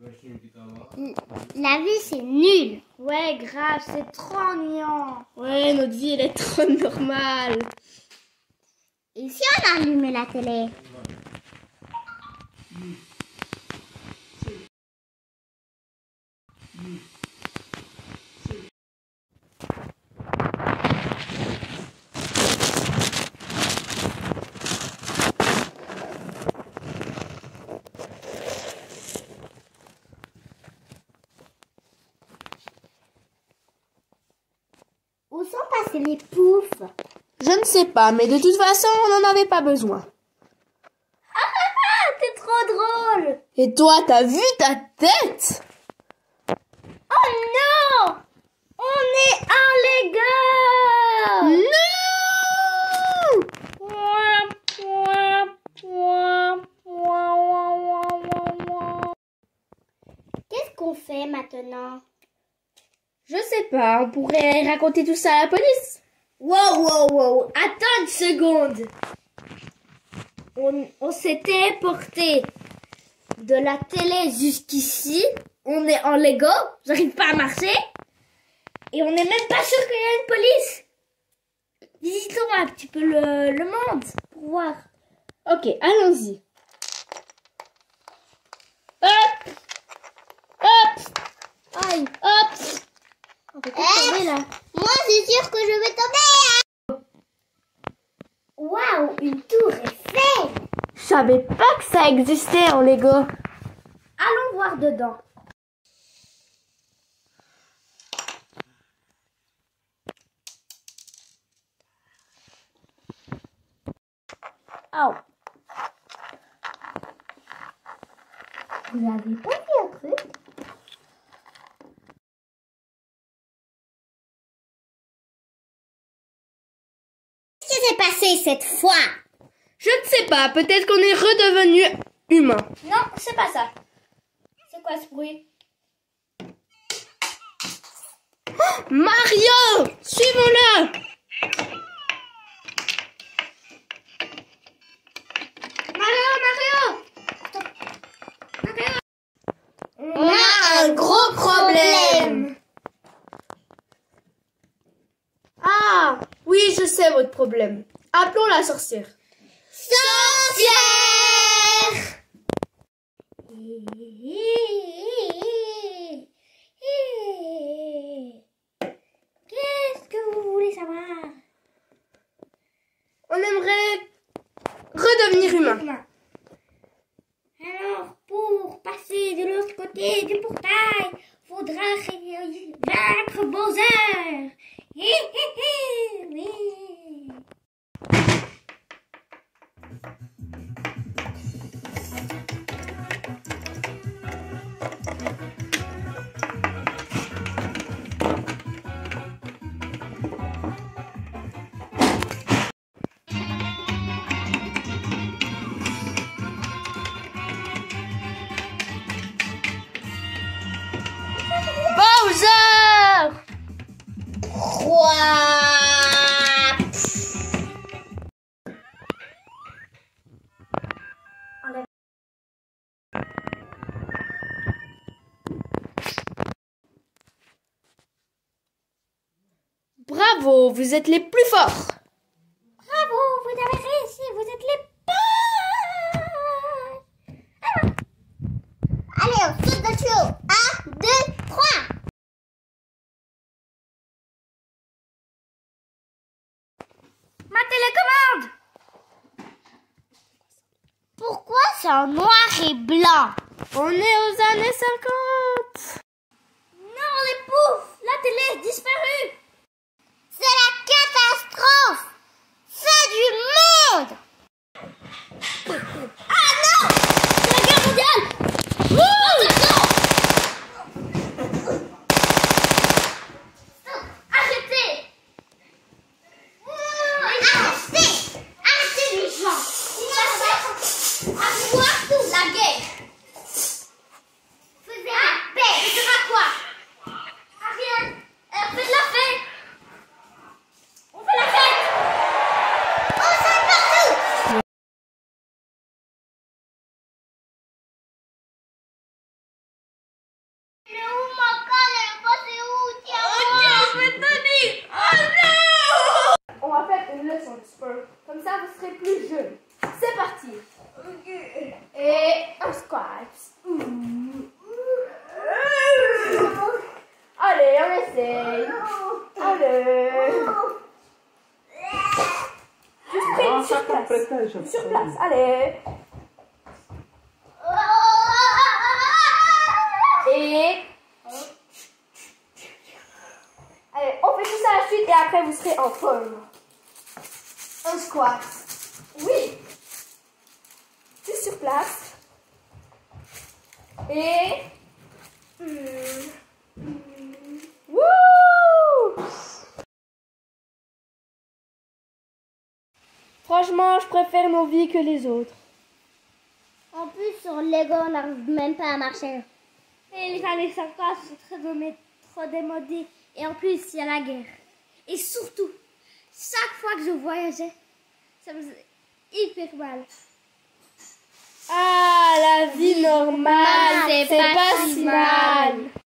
La vie, c'est nul. Ouais, grave, c'est trop ennuyant. Ouais, notre vie, elle est trop normale. Et si on allumait la télé? Où sont passés les poufs? Je ne sais pas, mais de toute façon, on n'en avait pas besoin. T'es trop drôle. Et toi, t'as vu ta tête? Oh non! On est un Lego! Non! Qu'est-ce qu'on fait maintenant? Je sais pas, on pourrait raconter tout ça à la police. Wow! Attends une seconde. On s'était porté de la télé jusqu'ici. On est en Lego. J'arrive pas à marcher. Et on n'est même pas sûr qu'il y a une police. Visitons un petit peu le monde pour voir. Ok, allons-y. Hop! Aïe. Hop! On peut tomber là. Moi, c'est sûr que je vais tomber. Waouh, une tour Eiffel. Je savais pas que ça existait en Lego. Allons voir dedans. Oh. Vous avez pas vu un truc? Qu'est-ce qui s'est passé cette fois? Je ne sais pas, peut-être qu'on est redevenu humain. Non, c'est pas ça. C'est quoi ce bruit? Mario! Suivons-le! On a un gros problème. Ah! Oui, je sais votre problème. Appelons la sorcière. Sorcière! Qu'est-ce que vous voulez savoir? On aimerait redevenir humain. Alors, pour passer de l'autre côté du portail, faudra vaincre Bowser. Oui. Bowser! Bravo, vous êtes les plus forts. Bravo, vous avez réussi, vous êtes les pires. Allez, on saute dans le tuyau. 1, 2, 3. Ma télécommande. Pourquoi c'est en noir et blanc? On est aux années 50. Non, les poufs, la télé est disparue. C'est la catastrophe. Fin du monde. Ah non, c'est la guerre mondiale. Arrêtez. Arrêtez les gens. Il va faire à quoi toute la guerre? Faisez la paix. Et sera quoi? À rien. Faites la fête. On fait la fête. On saute partout. plus jeune. C'est parti. Et un squat. Allez, on essaye. Allez. Tu sprints sur place. Sur place, allez. Et... Allez, on fait tout ça à la suite et après vous serez en forme. Un squat. Oui. C'est sur place. Et... Wouh! Franchement, je préfère nos vies que les autres. En plus, sur Lego, on n'arrive même pas à marcher. Et les années 50 sont trop démodées. Et en plus, il y a la guerre. Et surtout, chaque fois que je voyageais, ça me faisait hyper mal. Ah, la vie normale, c'est pas si mal.